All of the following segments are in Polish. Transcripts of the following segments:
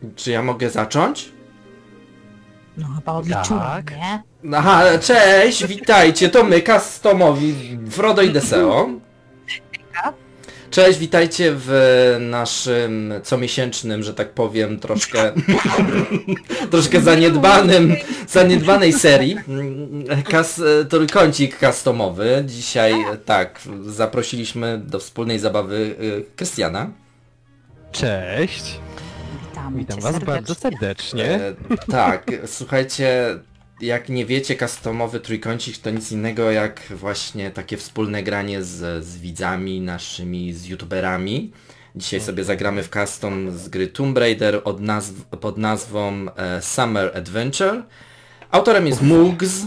Czy ja mogę zacząć? No chyba odliczyłam, Tak. nie? Aha, cześć, witajcie, to my, customowi, Frodo i Deseo. Cześć, witajcie w naszym comiesięcznym, że tak powiem, troszkę zaniedbanej serii. Trójkącik customowy. Dzisiaj tak, zaprosiliśmy do wspólnej zabawy Krystiana. Cześć. Witam was bardzo serdecznie. Tak, słuchajcie, jak nie wiecie, customowy trójkącik to nic innego jak właśnie takie wspólne granie z widzami naszymi, z youtuberami. Dzisiaj sobie zagramy w custom z gry Tomb Raider pod nazwą Summer Adventure. Autorem jest Mugs,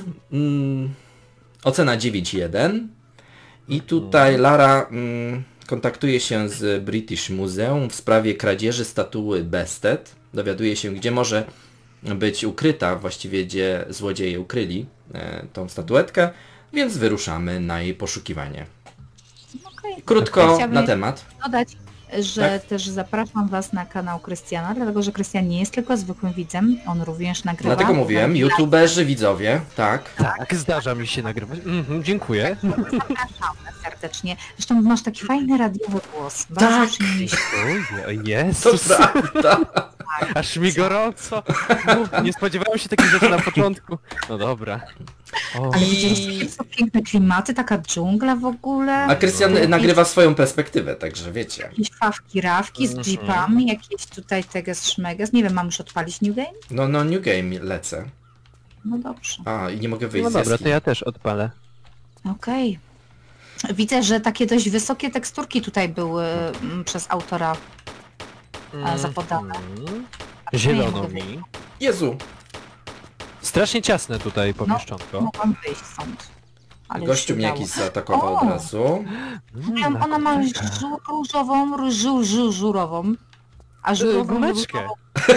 ocena 9.1 i tutaj Lara kontaktuje się z British Museum w sprawie kradzieży statuły Bested. Dowiaduje się, gdzie może być ukryta, właściwie gdzie złodzieje ukryli tą statuetkę, więc wyruszamy na jej poszukiwanie. Okay. Krótko na temat. Dodać, że też zapraszam was na kanał Krystiana, dlatego że Krystian nie jest tylko zwykłym widzem, on również nagrywa. Dlatego mówiłem, youtuberzy, widzowie, tak. Tak, zdarza mi się nagrywać. Dziękuję. Zapraszamy serdecznie. Zresztą masz taki fajny radiowy głos. Bardzo przyjemnie się. O Jezus. To prawda. Aż mi gorąco. Nie spodziewałem się takich rzeczy na początku. No dobra. Ale widzieliście, jakie są piękne klimaty, taka dżungla w ogóle. A Krystian nagrywa swoją perspektywę, także wiecie. Jakieś fawki, rawki z jeepami, jakieś tutaj teges, szmeges. Nie wiem, mam już odpalić New Game? No New Game lecę. No dobrze. A, i nie mogę wyjść No z dobra, jaskini. to ja też odpalę. Okej. Widzę, że takie dość wysokie teksturki tutaj były przez autora zapodane. Zielono mi. Jezu, Strasznie ciasne tutaj pomieszczonko. Mogłam wyjść stąd. Ale gościu już mnie się jakiś dało. zaatakował od razu. Ona ma różową, żurową. A żurową, Gumeczkę.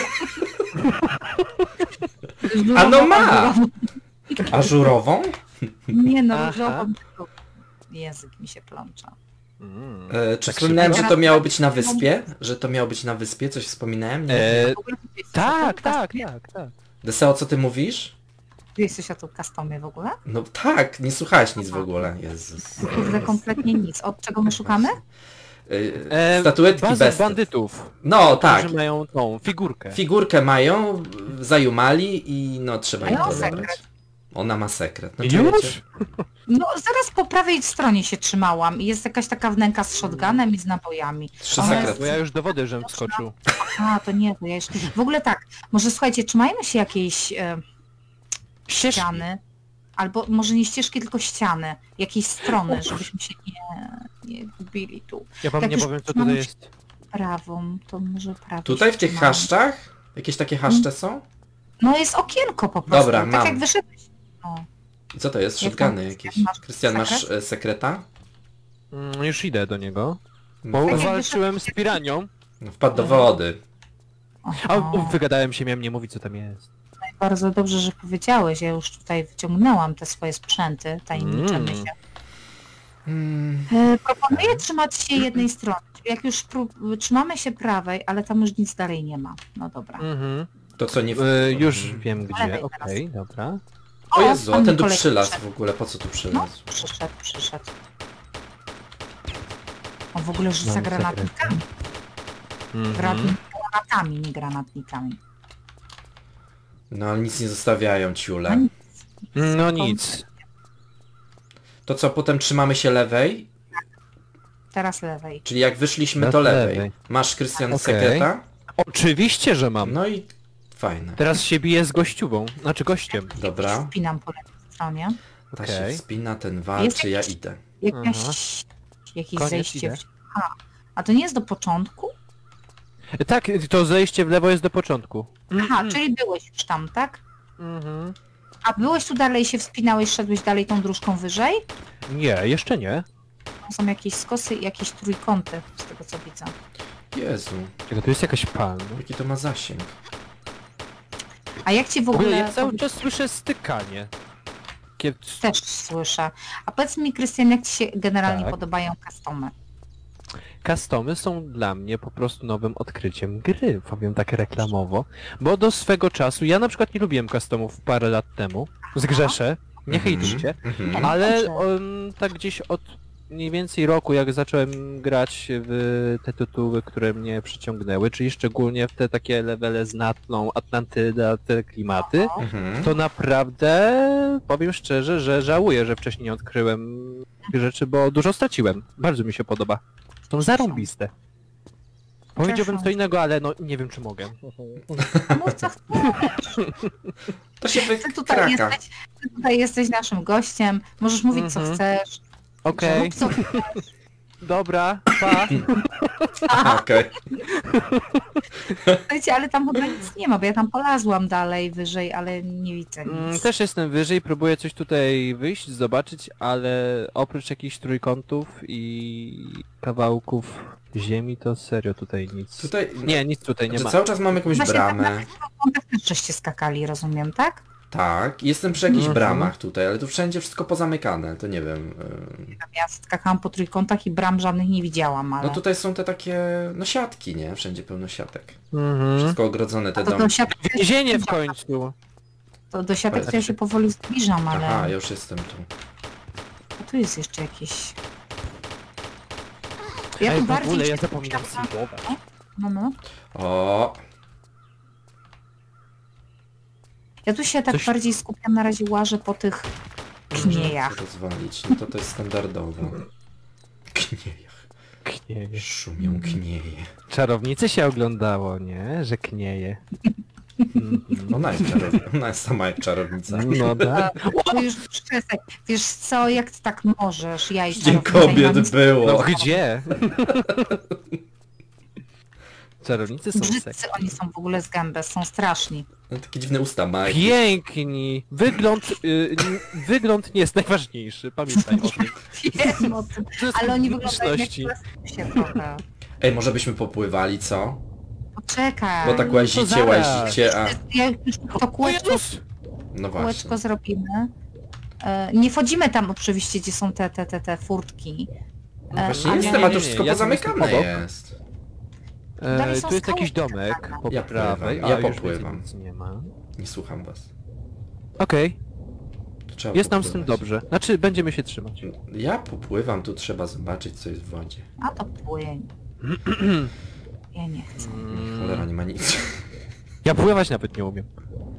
żurową, A no ma! żurową. Ażurową? Nie no, Aha. różową. Język mi się plącza. Czy Tak wspominałem, szybko? że to miało być na wyspie? Że to miało być na wyspie? Coś wspominałem? Nie. W ogóle ty jesteś Tak, na tak, tym tak, tak. Deseo, co ty mówisz? Ty jesteś na tym customie w ogóle? No tak, nie słuchałeś nic w ogóle. Jezus. Kurde, kompletnie nic. Od czego my szukamy? Statuetki Baza Bested. bandytów, No tak. którzy mają tą figurkę. Figurkę mają, zajumali i no trzeba im Mają to zabrać. sekret. Ona ma sekret. No, Już? czujecie? No zaraz po prawej stronie się trzymałam i jest jakaś taka wnęka z shotgunem i z nabojami. 3 Ona sekrety. Bo ja już do wody żem wskoczył. A, to nie, to ja jeszcze... W ogóle tak, może słuchajcie, trzymajmy się jakiejś ściany, albo może nie ścieżki, tylko ściany, jakiejś strony, żebyśmy się nie gubili tu. Ja wam Jak nie już powiem, co trzymamy tutaj się jest. Prawą, to może prawą. Tutaj się w tych trzymamy. haszczach? Jakieś takie haszcze są? No jest okienko po prostu, Dobra, tak mam. jak wyszedłeś. No. I co to jest? Jak Shotguny tam, jakieś. masz Krystian, masz sekret? sekreta? Już idę do niego. Bo No, jak walczyłem z piranią. wpadł do wody. A Oho. wygadałem się, miałem nie mówić, co tam jest. Bardzo dobrze, że powiedziałeś. Ja już tutaj wyciągnęłam te swoje sprzęty, tajemniczymy się. Proponuję trzymać się jednej strony. Czyli jak już trzymamy się prawej, ale tam już nic dalej nie ma. No dobra. To co nie... Już wiem gdzie, Lewej okej, dobra. O Jezu, a pan ten tu Nikolek przylazł przyszedł. w ogóle. Po co tu No, przylazł? przyszedł. On w ogóle rzuca Mam granatnikami. Granatami, nie granatnikami. No ale nic nie zostawiają ciule. No No nic. To co, potem trzymamy się lewej? Teraz lewej. Czyli jak wyszliśmy, Teraz to lewej. lewej. Masz, Krystian, Okej. sekreta? Oczywiście, że mam. No i fajne. Teraz się biję z gościową, znaczy gościem. Dobra. Wpinam po lewej stronie. Ta się Okej. wspina, ten Jest walczy, ja jakiś- idę. Jakieś Koniec, zejście. idę. A to nie jest do początku? Tak, to zejście w lewo jest do początku. Aha, czyli byłeś już tam, tak? Mhm. A byłeś tu dalej, się wspinałeś, szedłeś dalej tą dróżką wyżej? Nie, jeszcze nie. Tam są jakieś skosy i jakieś trójkąty, z tego co widzę. Jezu, Czekaj, tu jest jakaś palma. jaki to ma zasięg. A jak ci w W ogóle ogóle... ja cały czas słyszę stykanie. Też słyszę. A powiedz mi, Krystian, jak ci się generalnie Tak. podobają customy? customy są dla mnie po prostu nowym odkryciem gry, powiem tak reklamowo, bo do swego czasu, ja na przykład nie lubiłem customów parę lat temu, zgrzeszę, nie hejtujcie, ale tak gdzieś od mniej więcej roku, jak zacząłem grać w te tytuły, które mnie przyciągnęły, czyli szczególnie w te takie levele z Natlą, Atlantyda, te klimaty, to naprawdę powiem szczerze, że żałuję, że wcześniej nie odkryłem rzeczy, bo dużo straciłem. Bardzo mi się podoba. Są zarąbiste. Powiedziałbym co innego, ale no nie wiem czy mogę. Mów co chcesz. To się Ty tutaj jesteś naszym gościem, możesz mówić co chcesz. Okej. Rób co chcesz. Dobra, pa. Okej. Słuchajcie, ale tam chyba nic nie ma, bo ja tam polazłam dalej, wyżej, ale nie widzę nic. Też jestem wyżej, próbuję coś tutaj wyjść, zobaczyć, ale oprócz jakichś trójkątów i kawałków ziemi, to serio tutaj nic. Tutaj... Nie, nic tutaj nie Znaczy, ma. cały czas mamy jakąś Właśnie bramę. Tak też żeście skakali, rozumiem, tak? Tak, jestem przy jakichś bramach tutaj, ale tu wszędzie wszystko pozamykane, to nie wiem. Ja skakałam po trójkątach i bram żadnych nie widziałam, ale... No tutaj są te takie, no siatki, nie? Wszędzie pełno siatek. Mhm. Wszystko ogrodzone te To domy. do siatki Więzienie w końcu. To do siatek to ja się powoli zbliżam, ale... Aha, ja już jestem tu. A tu jest jeszcze jakieś... Ja Ej, tu w bardziej ogóle ja się zapominam skupiam na- seedować. No. O, Ja tu się tak Coś- bardziej skupiam, na razie łażę po tych kniejach. rozwalić, no to jest standardowo. Kniejach. Knieje. Szumią knieje. Czarownicy się oglądało, nie? Że knieje. Ona jest czarownica, ona jest sama jak czarownica. No tak. To już przestań. Wiesz co, jak ty tak możesz? Ja i Dzień czarownica i mam kobiet było. No gdzie? Czarownicy są Brzydcy seksy. oni są w ogóle z gęby, są straszni. No, takie dziwne usta ma. jakieś. Piękni! Wygląd nie jest najważniejszy, pamiętaj o tym. Wiem o tym, To jest ale oni wyglądają jak pyszności. się trochę. Ej, może byśmy popływali, co? Poczekaj. Bo tak łazicie, zaraz. łazicie, a... Ja już to kółeczko, No właśnie. kółeczko zrobimy. Nie wchodzimy tam oczywiście, gdzie są te furtki. No właśnie ale- jestem, a to nie, wszystko ja tu pozamykane jestem obok. jest. Dalej są Tu jest skały jakiś domek przyczepane. po Ja prawej, pływam, a ja już popływam. więcej nic nie ma. Nie słucham was. Okej, To trzeba jest nam z tym popływać. dobrze. Znaczy, będziemy się trzymać. Ja popływam, tu trzeba zobaczyć, co jest w wodzie. A to płyń. Ja nie chcę. Cholera, nie ma nic. Ja pływać nawet nie umiem.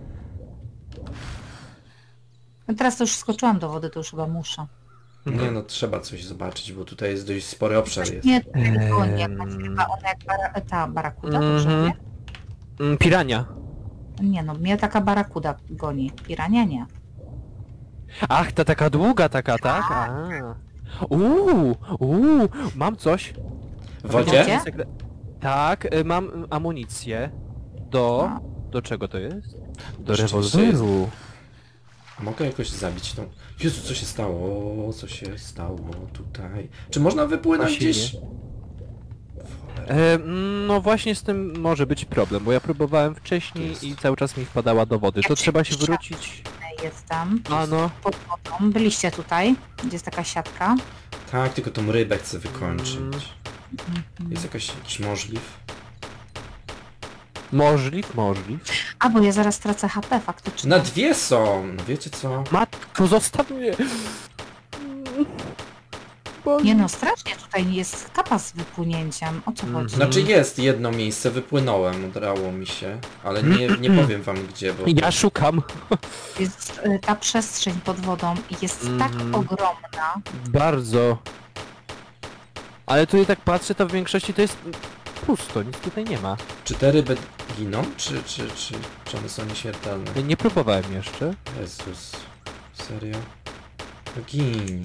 No teraz to już skoczyłam do wody, to już chyba muszę. Nie no, trzeba coś zobaczyć, bo tutaj jest dość spory obszar jest. Nie, to nie, chyba ona jak ta barakuda, dobrze mówię? Pirania. Nie no, mnie taka barakuda goni. Pirania nie. Ach, ta taka długa taka, tak? Mam coś. W wodzie? Gdzie? Tak, mam amunicję. Do czego to jest? Do Rzeczywiście rewolweru. Mogę jakoś zabić tą... Jezu, co się stało? Co się stało tutaj? Czy można wypłynąć Właściwie. gdzieś? Cholera. No właśnie z tym może być problem, bo ja próbowałem wcześniej Jest. i cały czas mi wpadała do wody. To trzeba się wrócić. Jest tam. A no. Pod wodą. Byliście tutaj, gdzie jest taka siatka. Tak, tylko tą rybę chcę wykończyć. Jest jakiś możliw? Możliw. A, bo ja zaraz tracę HP faktycznie. Na dwie są! No wiecie co? Matko, zostaw mnie! Nie no, strasznie tutaj jest kapa z wypłynięciem. O co chodzi? Znaczy jest jedno miejsce, wypłynąłem, udało mi się, ale nie powiem wam gdzie, bo... Ja szukam. Jest ta przestrzeń pod wodą jest tak ogromna. Bardzo. Ale tutaj tak patrzę, to w większości to jest pusto, nic tutaj nie ma. Czy te ryby giną? Czy one są nieśmiertelne? Nie próbowałem jeszcze. Jezus. Serio? No gin.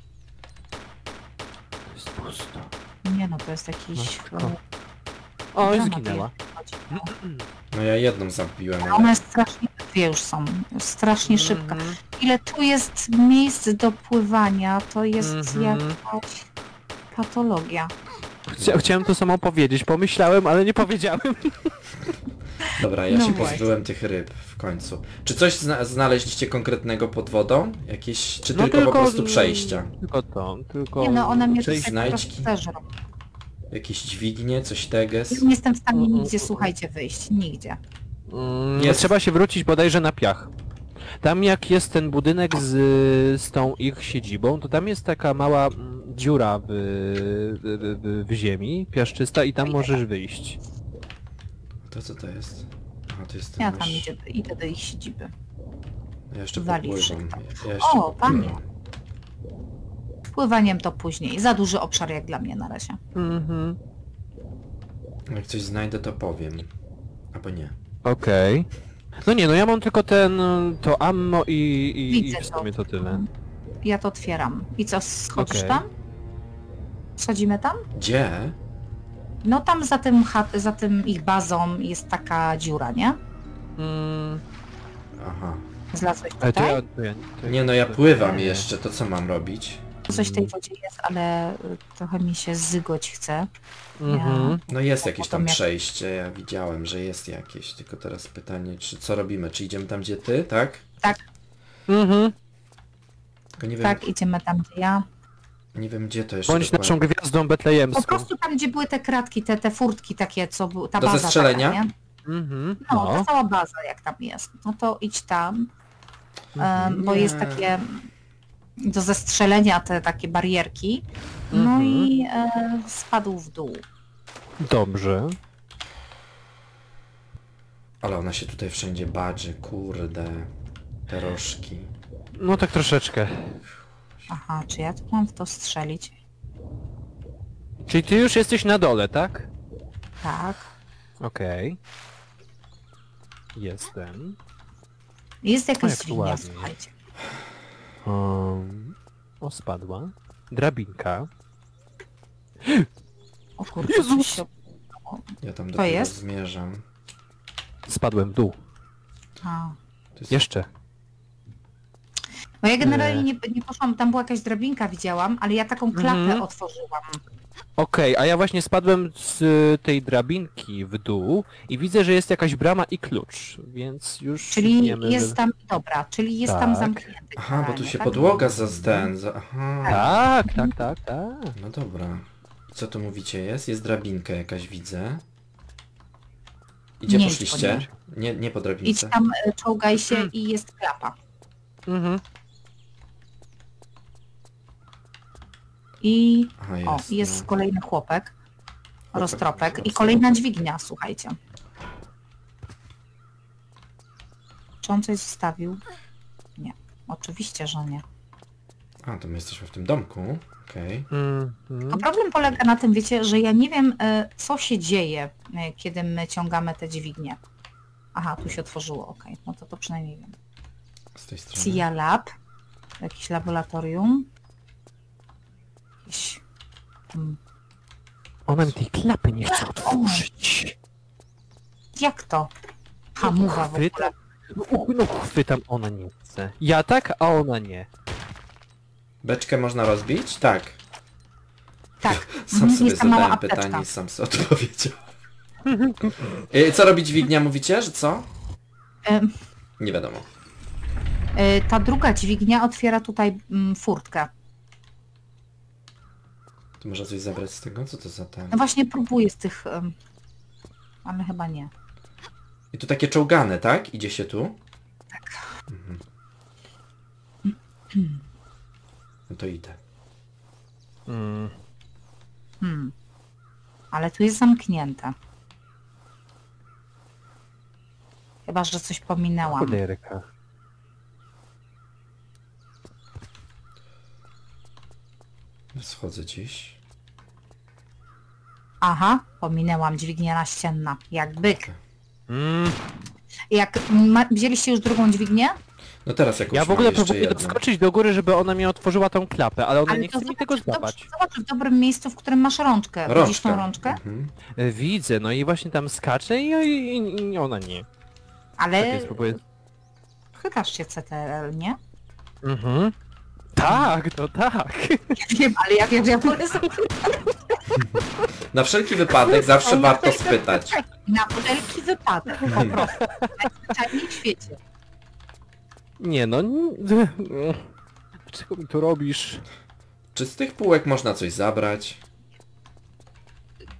To jest pusto. Nie no, to jest jakiś... Matko. O, drama zginęła. chodzi. No ja jedną zabiłem, Ona ale... jest strasznie, dwie już są, strasznie szybka. Ile tu jest miejsc do pływania, to jest jakaś patologia. Chciałem to samo powiedzieć, pomyślałem, ale nie powiedziałem. Dobra, ja No się właśnie. pozbyłem tych ryb w końcu. Czy coś znaleźliście konkretnego pod wodą? Jakieś... Czy No tylko po prostu przejścia? Tylko to, tylko... Nie no, one mnie przejść- tutaj po prostu znajdźki. zeżrą. Jakieś dźwignie, coś teges? Nie jestem w stanie nigdzie, słuchajcie, wyjść. Nigdzie. Nie, trzeba się wrócić bodajże na piach. Tam jak jest ten budynek z tą ich siedzibą, to tam jest taka mała dziura w ziemi, piaszczysta i tam możesz wyjść. To co to jest? Aha, to jest ten Ja tam nasz... idę do ich siedziby. Ja jeszcze walisz popływam. to. Ja jeszcze O, panie. Pływaniem to później. Za duży obszar jak dla mnie na razie. Mhm. Jak coś znajdę, to powiem. Albo nie. Okej. No nie, no ja mam tylko to ammo i Widzę w sumie to tyle. Ja to otwieram. I co, schodzisz Okej. tam? Schodzimy tam? Gdzie? No tam za tym ich bazą jest taka dziura, nie? Aha. Zlazłeś Ale tutaj? Nie no, ja pływam jeszcze, to co mam robić? Coś w tej wodzie jest, ale trochę mi się zygoć chce. Mhm. No jest jakieś tam Potem jak- przejście, ja widziałem, że jest jakieś, tylko teraz pytanie, co robimy? Czy idziemy tam, gdzie ty, tak? Tak, Mhm. Tylko nie wiem, tak, idziemy tam, gdzie ja. nie wiem gdzie to jeszcze Bądź dokładnie. naszą gwiazdą betlejemską. Po prostu tam, gdzie były te kratki, te furtki takie, co były, ta Do baza zestrzelenia? taka, nie? Mhm. No, ta cała baza jak tam jest. No to idź tam, bo Nie. jest takie do zestrzelenia te takie barierki. No Mhm. i spadł w dół. Dobrze. Ale ona się tutaj wszędzie badży, kurde. Te rożki. No tak troszeczkę. Aha, czy ja tu mam w to strzelić? Czyli ty już jesteś na dole, tak? Tak. Okej. Jestem. Jest jakaś jak tu dźwignia, ładnie. słuchajcie. O, spadła. Drabinka. O kurde, Jezus! coś się... Ja tam To dopiero jest? zmierzam. Spadłem w dół. A. To jest... Jeszcze. No ja generalnie nie poszłam, tam była jakaś drabinka, widziałam, ale ja taką klapę otworzyłam. Okej, a ja właśnie spadłem z tej drabinki w dół i widzę, że jest jakaś brama i klucz, więc już Czyli wiemy, jest że... tam, dobra, czyli jest tam Tak. zamknięty. Aha, bo tu generalnie, się tak? podłoga Aha. Tak, tak, tak, tak. No dobra. I co tu mówicie jest? Jest drabinka jakaś, widzę. Gdzie Nie idź poszliście? Nie po Idź drabince. tam, czołgaj się i jest klapa. Mhm. I Aha, o, jest. jest no. kolejny chłopek, roztropek i roztropek. kolejna dźwignia, słuchajcie. Czy on coś zostawił? Nie, oczywiście, że nie. A, to my jesteśmy w tym domku. Okej. A problem polega na tym, wiecie, że ja nie wiem, co się dzieje, kiedy my ciągamy te dźwignie. Aha, tu się otworzyło, okej. No to przynajmniej wiem. Z tej strony. CIA Lab, jakieś laboratorium. Jakieś... Ona mi tej klapy nie chce otworzyć. Jak to? Hamuwa w ogóle. Chwytam, no chwytam, ona nie chce. Ja tak, a ona nie. Beczkę można rozbić? Tak. Tak, Sam sobie jest ta mała zadałem apteczka. pytanie i sam sobie odpowiedział. Co robi dźwignia, mówicie, że co? Ym, Nie wiadomo. Ta druga dźwignia otwiera tutaj furtkę. To można coś zabrać z tego? Co to za ten? No właśnie próbuję z tych... ale chyba nie. I tu takie czołgane, tak? Idzie się tu? Tak. Mhm. No to idę. Ale tu jest zamknięte. Chyba, że coś pominęłam. Cholerka. Schodzę gdzieś. Aha, pominęłam dźwignię naścienna. Jak byk. Mm. Jak wzięliście już drugą dźwignię? No teraz jakąś Ja w ogóle mam jeszcze próbuję jedną. doskoczyć do góry, żeby ona mi otworzyła tą klapę, ale ona Ale nie to chce mi tego złapać. Zobacz w dobrym miejscu, w którym masz rączkę. Widzisz tą rączkę? Mhm. Widzę, no i właśnie tam skacze i ona nie. Ale Tak, spróbuję... chytasz się CTRL, nie? Mhm. Tak, to tak. Ja wiem, ale ja wiem, że ja wolę sobie Na wszelki wypadek zawsze warto spytać. na wszelki wypadek, po prostu. Najzwyczajniej w świecie. Nie no... Dlaczego mi to robisz? Czy z tych półek można coś zabrać?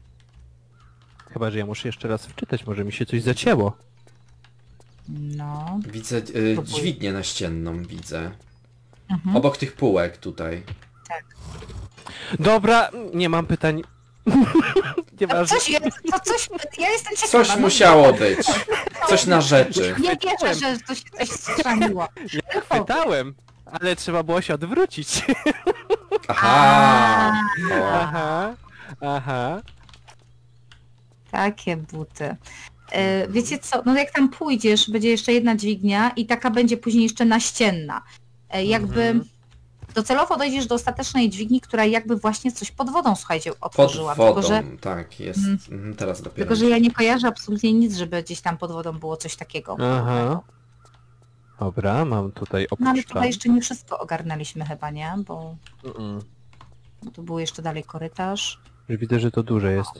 Chyba, że ja muszę jeszcze raz wczytać, może mi się coś zacięło. No. Widzę dźwignię naścienną, widzę. Mhm. Obok tych półek tutaj. Dobra, nie mam pytań. No, Nieważne. coś jest, to coś, ja jestem ciekawa. Coś musiało być. Coś na rzeczy. Nie wierzę, że to się coś strzeliło. Ja chwytałem, ale trzeba było się odwrócić. Aha. O. Aha, aha. Takie buty. Wiecie co, no jak tam pójdziesz, będzie jeszcze jedna dźwignia i taka będzie później jeszcze naścienna. Jakby docelowo dojdziesz do ostatecznej dźwigni, która jakby właśnie coś pod wodą, słuchajcie, Pod otworzyła. wodą, Tylko, że, tak, jest. Teraz dopiero. tylko, że ja nie kojarzę absolutnie nic, żeby gdzieś tam pod wodą było coś takiego. Aha. Dobra, mam tutaj No ale opuszczam. tutaj jeszcze nie wszystko ogarnęliśmy chyba, nie? Bo tu był jeszcze dalej korytarz. Już widzę, że to duże jest.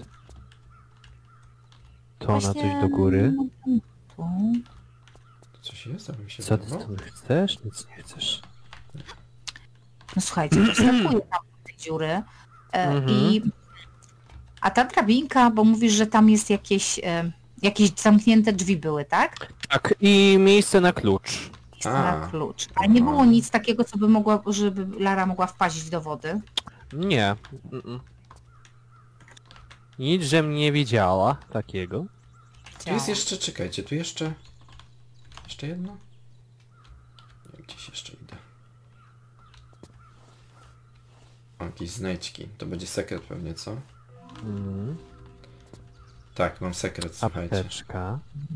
To na Właśnie, coś do góry. Tu. Coś jest, aby mi się Co ty wydawało? tu chcesz? Nic nie chcesz. No słuchajcie, to wskakuje tam w te dziury i... A ta drabinka, bo mówisz, że tam jest jakieś zamknięte drzwi były, tak? Tak, i miejsce na klucz. Na klucz. Ale nie było nic takiego, co by mogła, żeby Lara mogła wpaść do wody. Nie. Nic, żem nie widziała takiego. Tu jest jeszcze, czekajcie, tu jeszcze... Jeszcze jedno? Nie, gdzieś jeszcze idę. O, jakieś znajdźki. To będzie sekret pewnie, co? Tak, mam sekret, słuchajcie. Apteczka.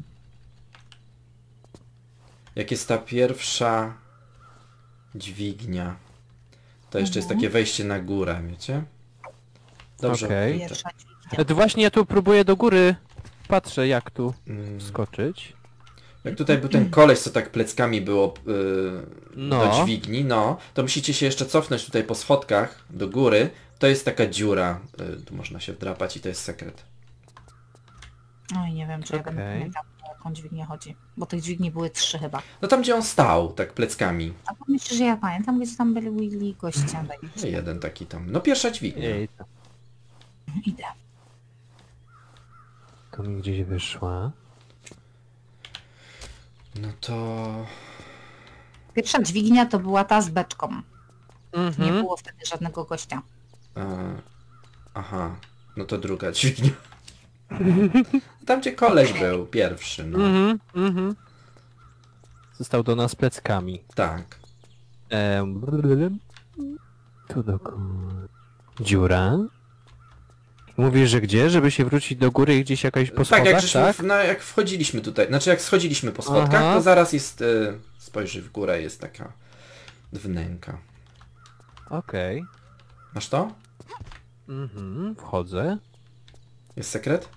Jak jest ta pierwsza dźwignia, to jeszcze jest takie wejście na górę, wiecie? Dobrze. Pierwsza dźwignia. To właśnie ja tu próbuję do góry. Patrzę jak tu skoczyć. Jak tutaj był ten koleś, co tak pleckami było No. do dźwigni, no, to musicie się jeszcze cofnąć tutaj po schodkach do góry. To jest taka dziura, tu można się wdrapać i to jest sekret. Oj, nie wiem, czy ja będę Okej. pamiętał, o jaką dźwignię chodzi. Bo tych dźwigni były 3 chyba. No tam, gdzie on stał, tak pleckami. A myślę, że ja pamiętam, gdzie tam byli Willy goście. No, jeden taki tam. No pierwsza dźwignia. Jej, Idę. to mi gdzieś wyszła. No to... Pierwsza dźwignia to była ta z beczką. Nie Mhm. było wtedy żadnego gościa. Aha, no to druga dźwignia. Tam, gdzie koleś był, pierwszy, no. Został do nas pleckami. Tak. Tu do góry. Dziura. Mówisz, że gdzie? Żeby się wrócić do góry i gdzieś jakaś po Tak, schodach, jak, żeśmy, tak? no, jak wchodziliśmy tutaj, znaczy jak schodziliśmy po schodkach, Aha. to zaraz jest, spojrzyj w górę, jest taka wnęka. Okej. Masz to? Wchodzę. Jest sekret?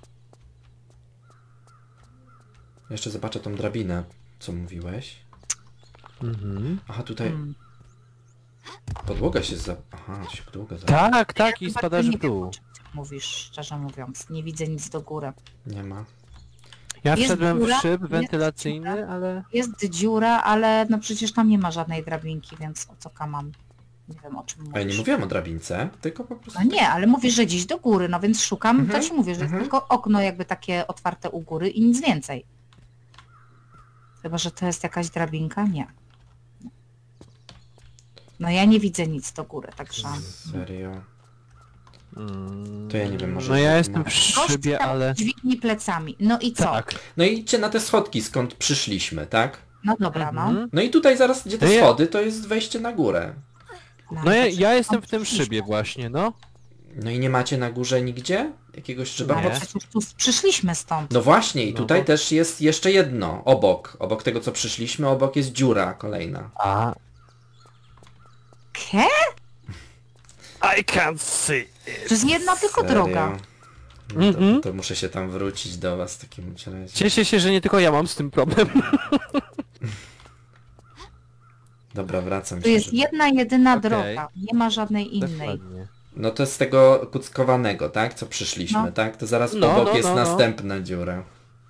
Jeszcze zobaczę tą drabinę, co mówiłeś. Aha, tutaj podłoga się Aha, to się podłoga Tak, tak, i Chyba spadasz nie w wiem, dół. o czym ty mówisz, szczerze mówiąc. Nie widzę nic do góry. Nie ma. Ja Jest wszedłem w dziura, szyb jest wentylacyjny, dziura. ale... Jest dziura, ale no przecież tam nie ma żadnej drabinki, więc o co mam? Nie wiem, o czym A ja nie mówisz. mówiłem o drabince, tylko po prostu... No nie, ale mówisz, że gdzieś do góry, no więc szukam, to ci mówię, że jest tylko okno jakby takie otwarte u góry i nic więcej. Chyba, że to jest jakaś drabinka? Nie. No ja nie widzę nic do góry, także... Serio? To ja nie wiem, może... No ja to jestem ma- w szybie, ale... Dźwigni plecami. No i co? Tak. No i idźcie na te schodki, skąd przyszliśmy, tak? No dobra, no. No i tutaj zaraz, gdzie te No ja- schody, to jest wejście na górę. No ja, dobrze. ja jestem w tym szybie właśnie, no. No i nie macie na górze nigdzie? Jakiegoś szyba No, Nie. ale przecież tu przyszliśmy stąd. No właśnie, i No tutaj bo- też jest jeszcze jedno, obok tego co przyszliśmy, obok jest dziura kolejna. A... Ke? I can't see. To jest jedna tylko Serio? droga. No to muszę się tam wrócić do was w takim razie. Cieszę się, że nie tylko ja mam z tym problem. Dobra, wracam To się. jest żeby- jedna, jedyna Okej. droga. Nie ma żadnej innej. Dokładnie. No to z tego kuckowanego, tak? Co przyszliśmy, No. tak? To zaraz No, obok no, jest no, no. następna dziura.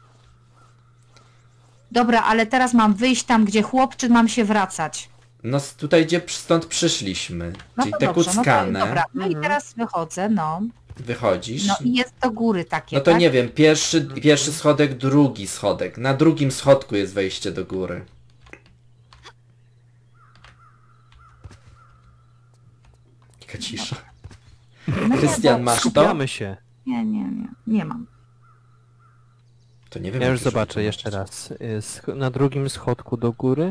Dobra, ale teraz mam wyjść tam, gdzie chłop, czy mam się wracać? No tutaj stąd przyszliśmy, No czyli to te dobrze, no to kuckane. dobra. No i teraz wychodzę, no. wychodzisz. No i jest do góry takie, No to tak? nie wiem, pierwszy schodek, drugi schodek. Na drugim schodku jest wejście do góry. Jaka cisza. No nie, Krystian, bo- masz to? Skupiamy się. Nie mam. To nie wiem. Ja jak już zobaczę wytłumaczyć. jeszcze raz. Na drugim schodku do góry.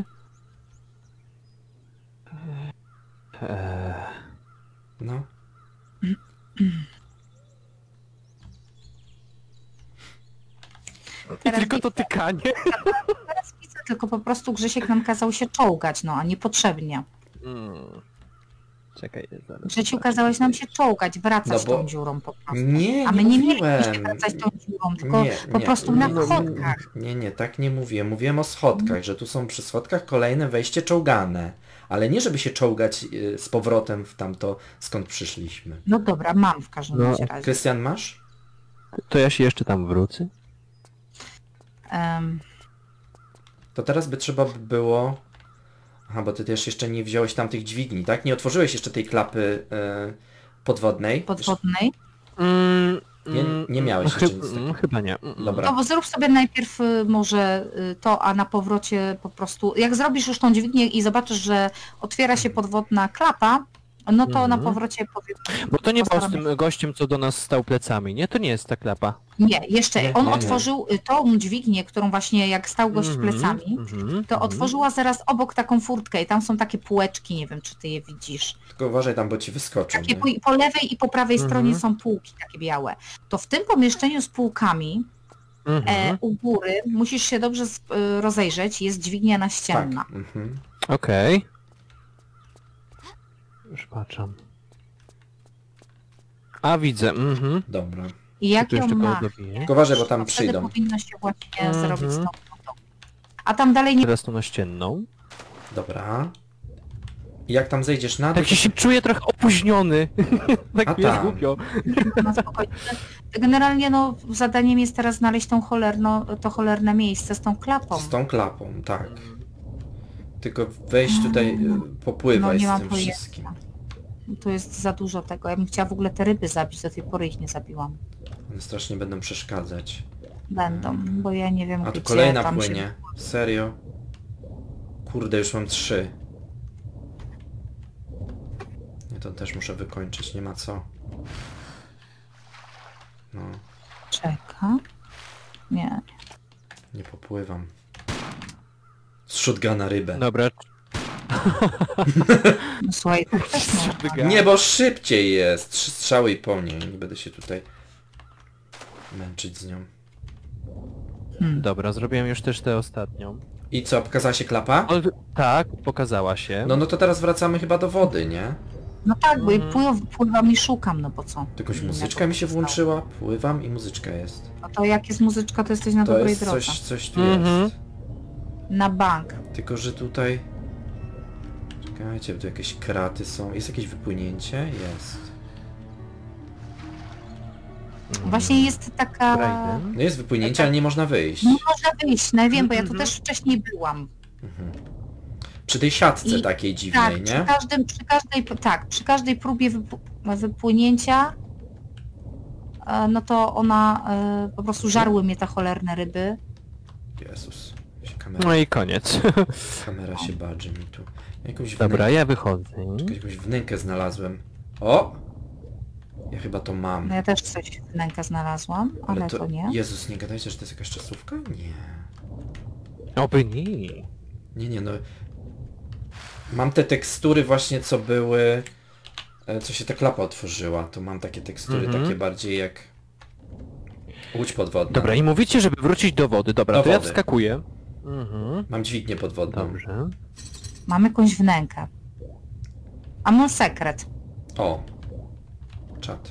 No. I Teraz tylko widzę. to tykanie. Teraz widzę, tylko po prostu Grzesiek nam kazał się czołgać, no a niepotrzebnie. Czekaj, zaraz. Grzesiu, zobaczę. kazałeś nam się czołgać, wracać No bo- tą dziurą po prostu. Nie, A my nie mieliśmy się mówiłem. wracać tą dziurą, tylko Nie, po nie, prostu nie, na nie, schodkach. Nie, tak nie mówiłem. Mówiłem o schodkach, że tu są przy schodkach kolejne wejście czołgane. Ale nie żeby się czołgać z powrotem w tamto, skąd przyszliśmy. No dobra, mam w każdym No. razie. Krystian, masz? To ja się jeszcze tam wrócę. To teraz by trzeba było... Aha, bo ty też jeszcze nie wziąłeś tam tych dźwigni, tak? Nie otworzyłeś jeszcze tej klapy podwodnej? Podwodnej. Nie miałeś jeszcze nic takiego. Chyba nie. Dobra. No bo zrób sobie najpierw może to, a na powrocie po prostu... Jak zrobisz już tą dźwignię i zobaczysz, że otwiera się podwodna klapa, no to na powrocie powiem... Bo to nie było z postaramy tym gościem, co do nas stał plecami, nie? To nie jest ta klapa. Nie, jeszcze Nie, on nie, nie. otworzył tą dźwignię, którą właśnie jak stał gość plecami, to otworzyła zaraz obok taką furtkę i tam są takie półeczki, nie wiem czy ty je widzisz. Tylko uważaj tam, bo ci wyskoczą. Takie Nie? po lewej i po prawej stronie są półki takie białe. To w tym pomieszczeniu z półkami u góry musisz się dobrze rozejrzeć, jest dźwignia naścienna. Tak. Mhm. Okej. Już patrzę. A widzę, Dobra. I jak Tu ją jeszcze koło masz, dobiję. Tylko uważaj, bo tam to wtedy przyjdą. powinno się właśnie zrobić tą. A tam dalej nie Teraz tą naścienną. Dobra. I jak tam zejdziesz na dół, Tak się czuję trochę opóźniony. A Tak mi jest tam. głupio. na spokojnie. Generalnie no zadaniem jest teraz znaleźć to cholerne miejsce z tą klapą. z tą klapą, tak. Tylko wejść tutaj, popływaj No nie z mam tym pojęcia. wszystkim. Tu jest za dużo tego. Ja bym chciała w ogóle te ryby zabić, do tej pory ich nie zabiłam. One strasznie będą przeszkadzać. Będą, bo ja nie wiem A tu gdzie kolejna tam płynie. Serio? Kurde, już mam 3. Nie, to też muszę wykończyć, nie ma co. No, czeka. Nie. nie popływam. Z shotguna rybę. Dobra. No, słuchaj, tak też można. Nie, bo szybciej jest. 3 strzały i po niej. Nie będę się tutaj męczyć z nią. Dobra, zrobiłem już też tę ostatnią. I co, pokazała się klapa? O, tak, pokazała się. No to teraz wracamy chyba do wody, nie? No tak, bo pływam i szukam, no bo co? Tylko Nie, muzyczka to mi się zostało. włączyła, pływam i muzyczka jest. No to jak jest muzyczka, to jesteś na To dobrej jest drodze. coś tu jest. Na bank. Tylko, że tutaj... Czekajcie, tu jakieś kraty są. Jest jakieś wypłynięcie? Jest. Właśnie jest taka... Raiden. No jest wypłynięcie, ale nie można wyjść. No można wyjść, no wiem, bo ja tu też wcześniej byłam. Przy tej siatce I- takiej Tak, dziwnej, nie? przy każdej próbie wypłynięcia, no to ona po prostu żarły mnie te cholerne ryby. Jezus. No i koniec. Kamera się badży mi tu. Jakąś Dobra, ja wychodzę. Jakąś wnękę znalazłem. O! Ja chyba to mam. No ja też coś wnęka znalazłam, ale to nie. Jezus, nie gadajcie, że to jest jakaś czasówka? Nie. Oby nie. Nie, no. Mam te tekstury właśnie, co były... Co się ta klapa otworzyła. To mam takie tekstury, takie bardziej jak... Łódź podwodna. Dobra, i mówicie, żeby wrócić do wody. Dobra, Do to ja wody. wskakuję. Mam dźwignię podwodną. Dobrze. Mam jakąś wnękę. A mam sekret. O. Czat.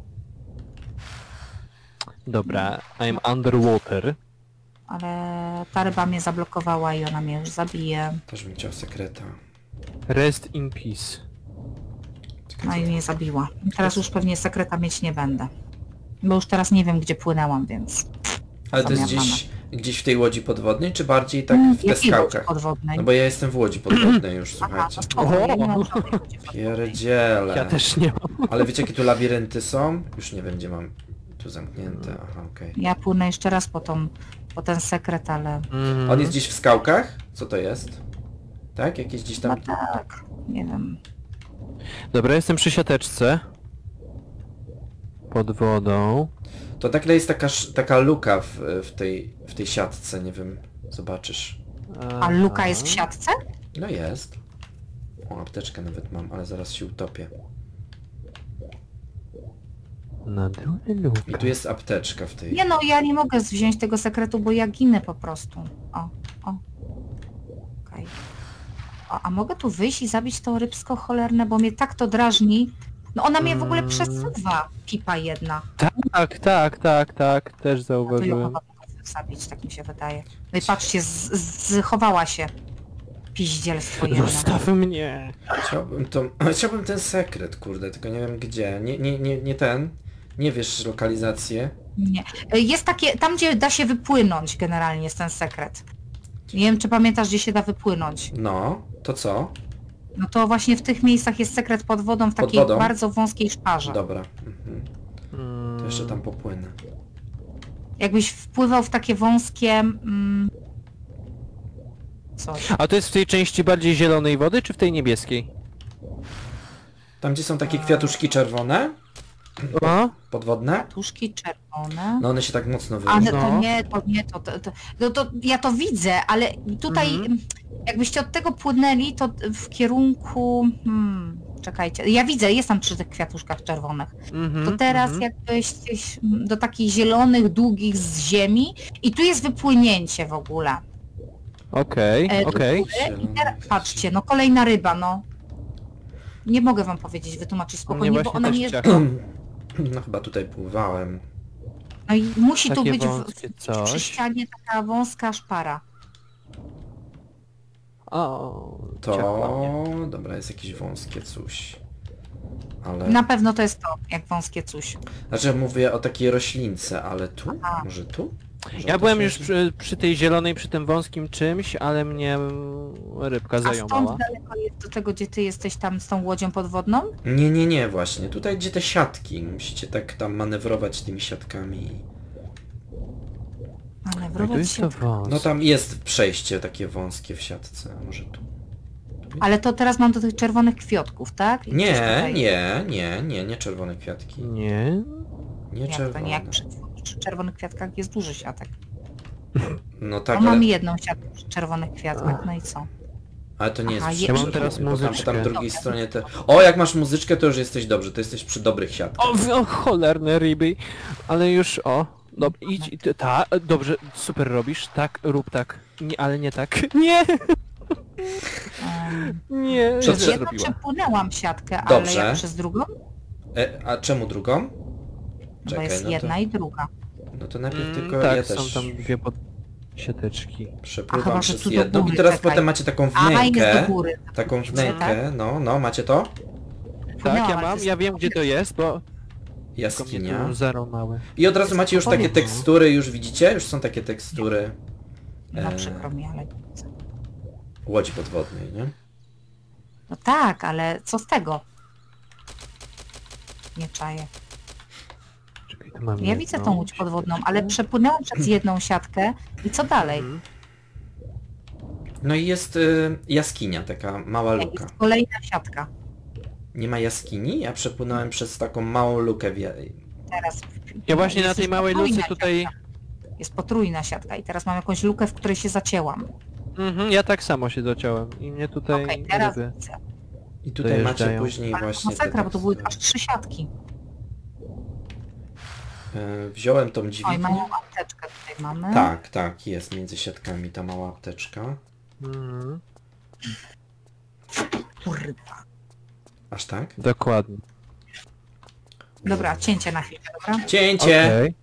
Dobra, I'm underwater. Ale ta ryba mnie zablokowała i ona mnie już zabije. Też bym chciał sekreta. Rest in peace. Czekaj, No i mnie zabiła. I teraz już pewnie sekreta mieć nie będę. Bo już teraz nie wiem, gdzie płynęłam, więc... Ale to jest zamiatana. gdzieś gdzieś w tej łodzi podwodnej, czy bardziej tak w te Jakiej łodzi skałkach? podwodnej? No bo ja jestem w łodzi podwodnej już, Aha, słuchajcie. to spoko, ja nie mam żadnej łodzi podwodnej. Pierdziele. Ja też nie mam. Ale wiecie jakie tu labirynty są? Już nie wiem gdzie mam. Tu zamknięte, aha, okej. Ja płynę jeszcze raz po ten sekret, ale... On jest gdzieś w skałkach? Co to jest? Tak? Jakieś gdzieś No tam... tak, nie wiem. Dobra, jestem przy siateczce. Pod wodą. To nagle jest taka luka w tej siatce, nie wiem, zobaczysz. A luka jest w siatce? No jest. O, apteczkę nawet mam, ale zaraz się utopię. Na dole luka. I tu jest apteczka w tej... Nie no, ja nie mogę wziąć tego sekretu, bo ja ginę po prostu. O. Okej. O, a mogę tu wyjść i zabić to rybsko cholerne, bo mnie tak to drażni. No ona mnie w ogóle przesuwa, pipa jedna. Tak, też To ją zauważyłem. chyba mogę zabić, tak mi się wydaje. No i patrzcie, schowała się. Piździelstwo jedno. Zostaw mnie! Chciałbym ten sekret, kurde, tylko nie wiem gdzie. Nie ten. Nie wiesz lokalizację. Nie. Jest takie, tam gdzie da się wypłynąć generalnie jest ten sekret. Nie wiem czy pamiętasz gdzie się da wypłynąć. No, to co? No to właśnie w tych miejscach jest sekret pod wodą w takiej wodą? bardzo wąskiej szparze. Dobra. To jeszcze tam popłynę. Jakbyś wpływał w takie wąskie... coś. A to jest w tej części bardziej zielonej wody, czy w tej niebieskiej? Tam gdzie są takie kwiatuszki czerwone, O? podwodne, Tuszki czerwone. no one się tak mocno Ale wyróżniają. to ja to widzę, ale tutaj jakbyście od tego płynęli, to w kierunku... czekajcie, ja widzę, jest tam przy tych kwiatuszkach czerwonych. To teraz jakbyście do takich zielonych, długich z ziemi i tu jest wypłynięcie w ogóle. Okej. I teraz, patrzcie, no kolejna ryba, no. Nie mogę wam powiedzieć, wytłumaczyć spokojnie, bo właśnie ona też nie... chciałem. No chyba tutaj pływałem. No i musi tu Takie być wąskie coś. przy ścianie taka wąska szpara. O, To... Dobra, jest jakieś wąskie coś. Ale... Na pewno to jest to, jak wąskie coś. Znaczy mówię o takiej roślince, ale tu? Aha. Może tu? Może Ja to byłem się- już przy tej zielonej, przy tym wąskim czymś, ale mnie rybka A stąd zająmała. daleko jest do tego, gdzie ty jesteś tam z tą łodzią podwodną? Nie, właśnie. Tutaj gdzie te siatki. Musicie tak tam manewrować tymi siatkami. Ale Tu wrobić jest się... to wąs. No tam jest przejście takie wąskie w siatce. A może tu? Ale to teraz mam do tych czerwonych kwiatków, tak? I gdzieś Nie, tutaj- nie czerwone kwiatki. Nie? Nie Jak to czerwone. nie, jak przy czerwonych kwiatkach jest duży siatek. No To tak, mam ale, jedną siatkę przy czerwonych kwiatkach, no i co? ale to nie jest Aha, przy ja mam czerwonych, teraz bo tam muzyczkę. po drugiej stronie te... O, jak masz muzyczkę, to już jesteś dobrze. To jesteś przy dobrych siatkach. O cholerne ryby. Ale już, idź, dobrze, super robisz, tak, rób tak. Nie, ale nie tak. Nie! Nie, Co źle Jedną zrobiła. przepłynęłam siatkę, Dobrze. ale jak przez drugą? A czemu drugą? No bo Czekaj, jest no to- jedna i druga. No to najpierw tylko tak, ja są też tam dwie siateczki. A przepływam chyba, że przez tu do jedną i góry, teraz czekaj. potem macie taką A, jest wnękę. do góry. Taką Wiecie, wnękę, no, macie to? Tak, Płynęłam, ja ale mam, to ja jest- wiem gdzie to jest, bo tylko mnie Jaskinia. tu zero małe. I od razu macie już takie Powiem. tekstury, już widzicie? Już są takie tekstury No przykro mi, ale... łodzi podwodnej, nie? No tak, ale co z tego? Nie czaję. Czekaj, tu mam Ja jedną. widzę tą łódź podwodną, ale przepłynęłam przez jedną siatkę i co dalej? No i jest jaskinia, taka mała luka. Jest kolejna siatka. Nie ma jaskini? Ja przepłynąłem przez taką małą lukę Teraz... Ja właśnie jest na tej już małej potrójna luce tutaj... siatka. Jest potrójna siatka i teraz mam jakąś lukę, w której się zacięłam. Ja tak samo się dociąłem i mnie tutaj Okej, teraz ryby... widzę. I tutaj macie Dojeżdżają. później Ale właśnie te masakra, bo to były tekstury. aż 3 siatki. Wziąłem tą Oj, dźwignię. małą apteczkę tutaj mamy. Tak, jest między siatkami ta mała apteczka. Kurwa. Aż tak? Dokładnie. Dobra, cięcie na chwilę, dobra? Cięcie! Okej.